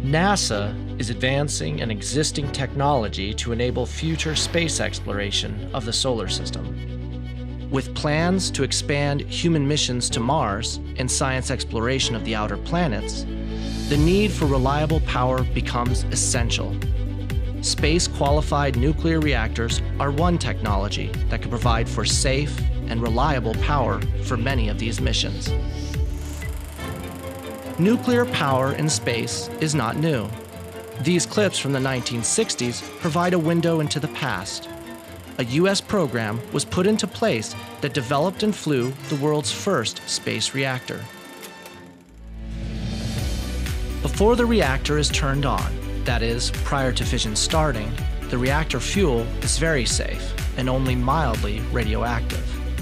NASA is advancing an existing technology to enable future space exploration of the solar system. With plans to expand human missions to Mars and science exploration of the outer planets, the need for reliable power becomes essential. Space-qualified nuclear reactors are one technology that can provide for safe and reliable power for many of these missions. Nuclear power in space is not new. These clips from the 1960s provide a window into the past. A US program was put into place that developed and flew the world's first space reactor. Before the reactor is turned on, that is, prior to fission starting, the reactor fuel is very safe and only mildly radioactive.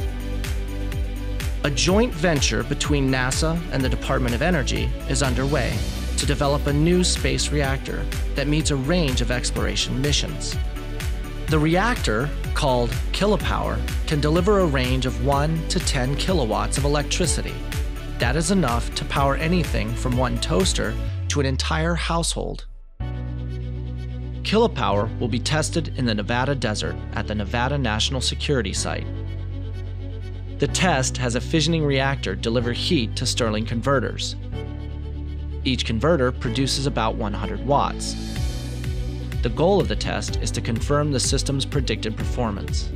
A joint venture between NASA and the Department of Energy is underway to develop a new space reactor that meets a range of exploration missions. The reactor, called Kilopower, can deliver a range of 1 to 10 kilowatts of electricity. That is enough to power anything from one toaster to an entire household. Kilopower will be tested in the Nevada desert at the Nevada National Security Site. The test has a fissioning reactor deliver heat to Stirling converters. Each converter produces about 100 watts. The goal of the test is to confirm the system's predicted performance.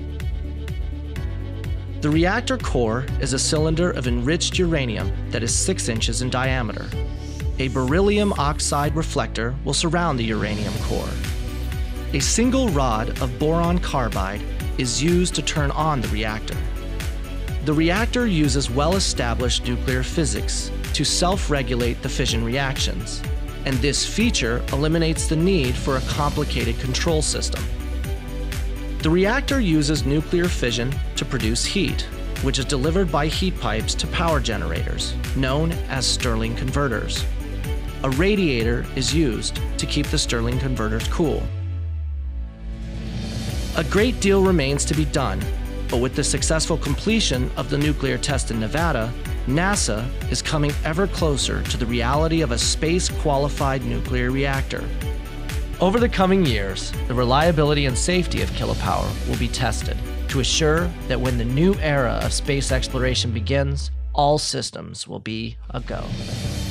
The reactor core is a cylinder of enriched uranium that is 6 inches in diameter. A beryllium oxide reflector will surround the uranium core. A single rod of boron carbide is used to turn on the reactor. The reactor uses well-established nuclear physics to self-regulate the fission reactions, and this feature eliminates the need for a complicated control system. The reactor uses nuclear fission to produce heat, which is delivered by heat pipes to power generators, known as Stirling converters. A radiator is used to keep the Stirling converters cool. A great deal remains to be done, but with the successful completion of the nuclear test in Nevada, NASA is coming ever closer to the reality of a space-qualified nuclear reactor. Over the coming years, the reliability and safety of Kilopower will be tested to assure that when the new era of space exploration begins, all systems will be a go.